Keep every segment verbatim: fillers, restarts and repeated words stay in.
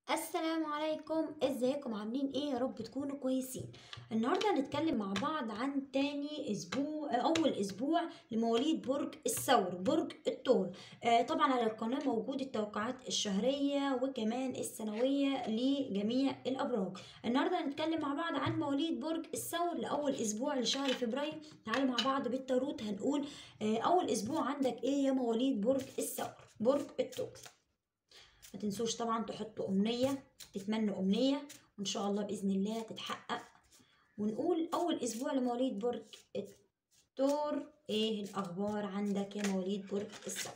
السلام عليكم، ازيكم عاملين ايه؟ يا رب تكونوا كويسين. النهارده هنتكلم مع بعض عن تاني اسبوع اول اسبوع لمواليد برج الثور، برج الثور. آه طبعا على القناه موجود التوقعات الشهريه وكمان السنويه لجميع الابراج. النهارده هنتكلم مع بعض عن مواليد برج الثور لاول اسبوع لشهر فبراير. تعالوا مع بعض بالتاروت هنقول آه اول اسبوع عندك ايه يا مواليد برج الثور، برج الثور. ما تنسوش طبعا تحطوا أمنية، تتمنوا أمنية وإن شاء الله بإذن الله تتحقق. ونقول أول أسبوع لمواليد برج الثور، إيه الأخبار عندك يا مواليد برج الثور؟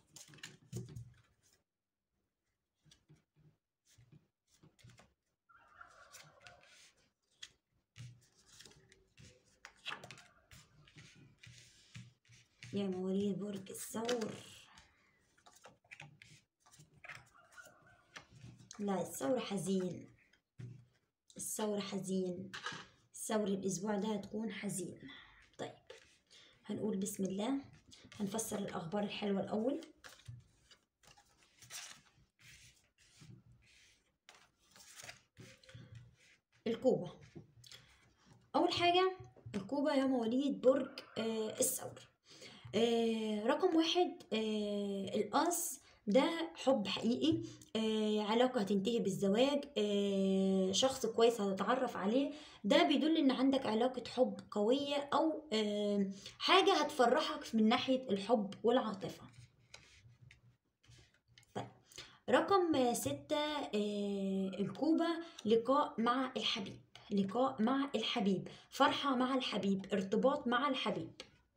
يا مواليد برج الثور، لا الثور حزين، الثور حزين، الثور الأسبوع ده هتكون حزين. طيب هنقول بسم الله، هنفسر الأخبار الحلوة الأول. الكوبة، أول حاجة الكوبة يا مواليد برج آه الثور. آه رقم واحد، آه القص ده حب حقيقي، آه علاقة هتنتهي بالزواج، آه شخص كويس هتتعرف عليه. ده بيدل ان عندك علاقة حب قوية او آه حاجة هتفرحك من ناحية الحب والعاطفة. طيب رقم ستة، آه الكوبة لقاء مع الحبيب، لقاء مع الحبيب، فرحة مع الحبيب، ارتباط مع الحبيب.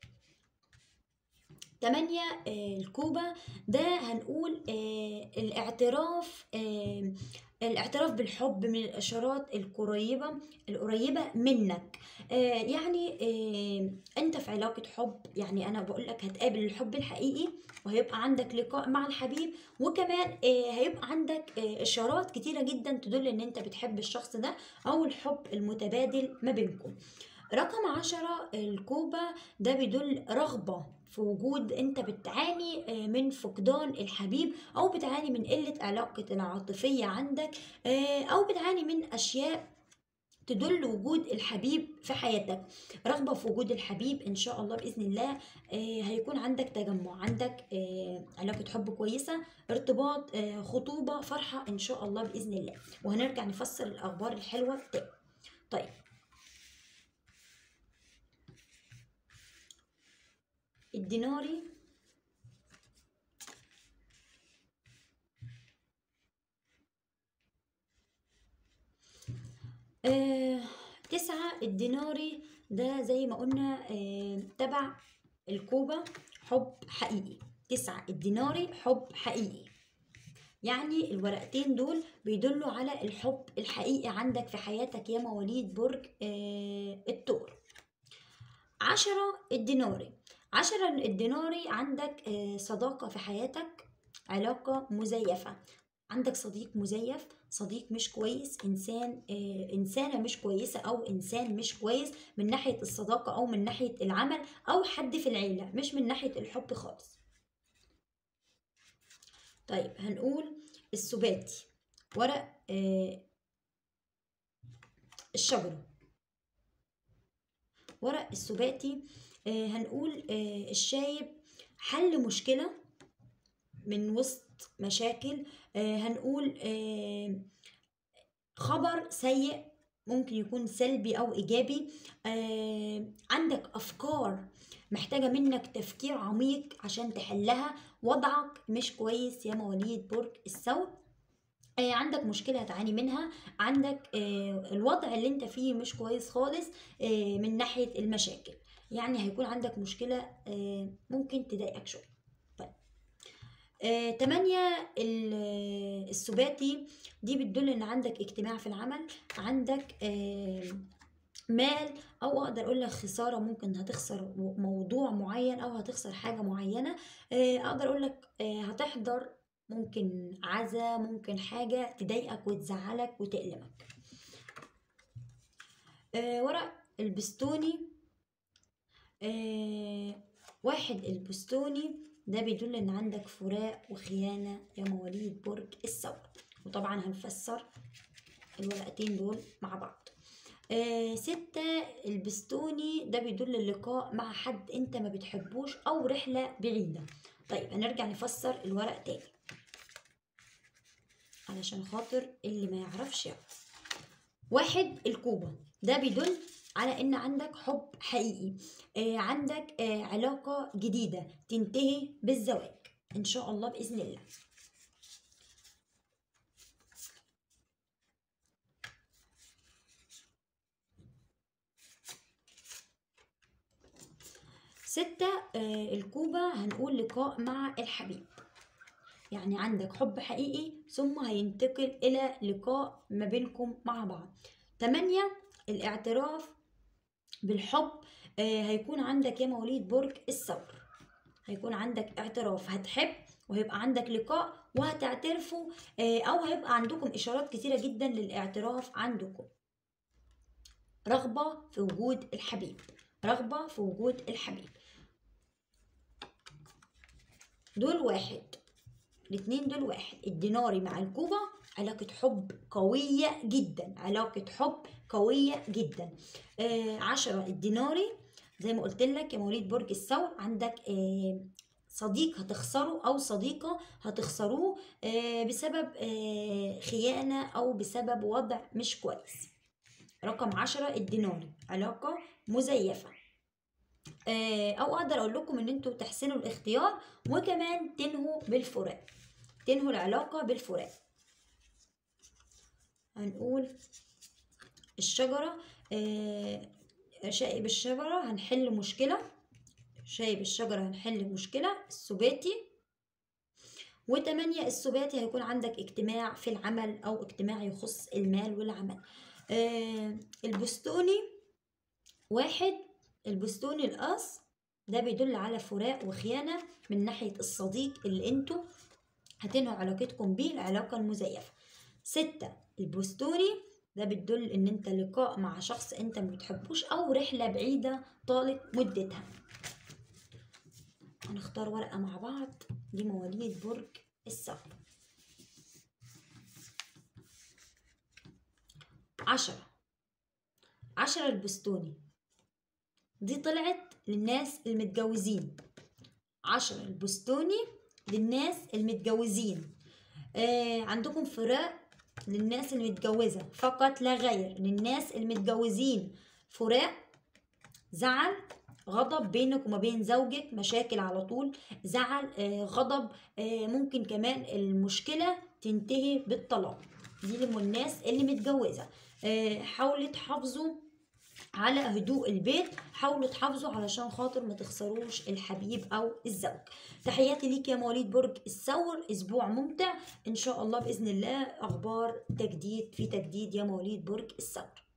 تمانية، آه الكوبة ده هنقول آه الاعتراف، آه الاعتراف بالحب من الإشارات القريبة القريبة منك. آه يعني آه أنت في علاقة حب، يعني أنا بقول لك هتقابل الحب الحقيقي وهيبقى عندك لقاء مع الحبيب، وكمان آه هيبقى عندك آه إشارات كتيرة جدا تدل إن أنت بتحب الشخص ده أو الحب المتبادل ما بينكم. رقم عشرة الكوبة ده بيدل رغبة في وجود، انت بتعاني من فقدان الحبيب او بتعاني من قلة علاقة العاطفية عندك، او بتعاني من اشياء تدل وجود الحبيب في حياتك. رغبة في وجود الحبيب ان شاء الله بإذن الله. هيكون عندك تجمع، عندك علاقة حب كويسة، ارتباط، خطوبة، فرحة ان شاء الله بإذن الله. وهنرجع نفسر الاخبار الحلوة تاني. طيب الديناري، آه، تسعة الديناري ده زي ما قلنا آه، تبع الكوبة، حب حقيقي. تسعة الديناري حب حقيقي، يعني الورقتين دول بيدلوا على الحب الحقيقي عندك في حياتك يا مواليد برج آه الثور. عشرة الديناري، عشرة الديناري عندك آه صداقة في حياتك، علاقة مزيفة، عندك صديق مزيف، صديق مش كويس، انسان آه انسانه مش كويسه او انسان مش كويس من ناحيه الصداقه او من ناحيه العمل او حد في العيله، مش من ناحيه الحب خالص. طيب هنقول السباتي، ورق آه الشجره، ورق السباتي آه هنقول آه الشايب، حل مشكله من وسط مشاكل. آه هنقول آه خبر سيء، ممكن يكون سلبي أو إيجابي. آه عندك أفكار محتاجة منك تفكير عميق عشان تحلها، وضعك مش كويس يا مواليد برج الثور. آه عندك مشكلة هتعاني منها، عندك آه الوضع اللي انت فيه مش كويس خالص آه من ناحية المشاكل، يعني هيكون عندك مشكلة آه ممكن تضايقك شوية. طيب آه، تمانية ال- السباتي دي بتدل ان عندك اجتماع في العمل، عندك آه مال، او اقدر اقول لك خسارة، ممكن هتخسر موضوع معين او هتخسر حاجة معينة. آه اقدر اقول لك آه هتحضر ممكن عزا، ممكن حاجة تضايقك وتزعلك وتألمك. آه ورق البستوني، آه واحد البستوني ده بيدل ان عندك فراق وخيانة يا مواليد برج الثور. وطبعا هنفسر الورقتين دول مع بعض. آه ستة، البستوني ده بيدل اللقاء مع حد انت ما بتحبوش او رحلة بعيدة. طيب هنرجع نفسر الورق تاني علشان خاطر اللي ما يعرفش يعرف. واحد، الكوبا ده بيدل على ان عندك حب حقيقي، آه عندك آه علاقة جديدة تنتهي بالزواج ان شاء الله بإذن الله. ستة، آه الكوبا هنقول لقاء مع الحبيب، يعني عندك حب حقيقي ثم هينتقل إلى لقاء ما بينكم مع بعض. تمانية، الاعتراف بالحب، آه هيكون عندك يا مواليد برج الثور، هيكون عندك اعتراف، هتحب وهيبقى عندك لقاء وهتعترفوا، آه أو هيبقى عندكم إشارات كتيرة جدا للاعتراف عندكم. رغبة في وجود الحبيب، رغبة في وجود الحبيب. دول واحد، الاتنين دول واحد. الديناري مع الكوبا علاقة حب قوية جدا، علاقة حب قوية جدا. آه عشرة، الديناري زي ما قلت لك يا مواليد برج الثور، عندك آه صديق هتخسره أو صديقة هتخسروه آه بسبب آه خيانة أو بسبب وضع مش كويس. رقم عشرة، الديناري علاقة مزيفة، او اقدر اقول لكم ان انتوا تحسنوا الاختيار وكمان تنهوا بالفراق، تنهوا العلاقة بالفراق. هنقول الشجرة، آه شايب الشجرة هنحل مشكلة، شايب الشجرة هنحل مشكلة. السباتي، وتمانية السباتي هيكون عندك اجتماع في العمل او اجتماع يخص المال والعمل. آه البستوني واحد، البستوني القص ده بيدل على فراق وخيانة من ناحية الصديق اللي انتوا هتنهوا علاقتكم بيه، العلاقة المزيفة. ستة، البستوني ده بتدل ان انت لقاء مع شخص انت ما بتحبوش او رحلة بعيدة طالت مدتها. هنختار ورقة مع بعض لمواليد برج الثور. عشرة، عشرة البستوني دي طلعت للناس المتجوزين، عشرة البستوني للناس المتجوزين. آه عندكم فراق للناس المتجوزة فقط لا غير، للناس المتجوزين فراق، زعل، غضب بينك وما بين زوجك، مشاكل على طول، زعل، آه غضب، آه ممكن كمان المشكلة تنتهي بالطلاق. دي للناس اللي متجوزة. آه حاولوا تحافظوا على هدوء البيت، حاولوا تحافظوا علشان خاطر ما تخسروش الحبيب او الزوج. تحياتي ليك يا مواليد برج الثور، اسبوع ممتع ان شاء الله باذن الله. اخبار تجديد في تجديد يا مواليد برج الثور.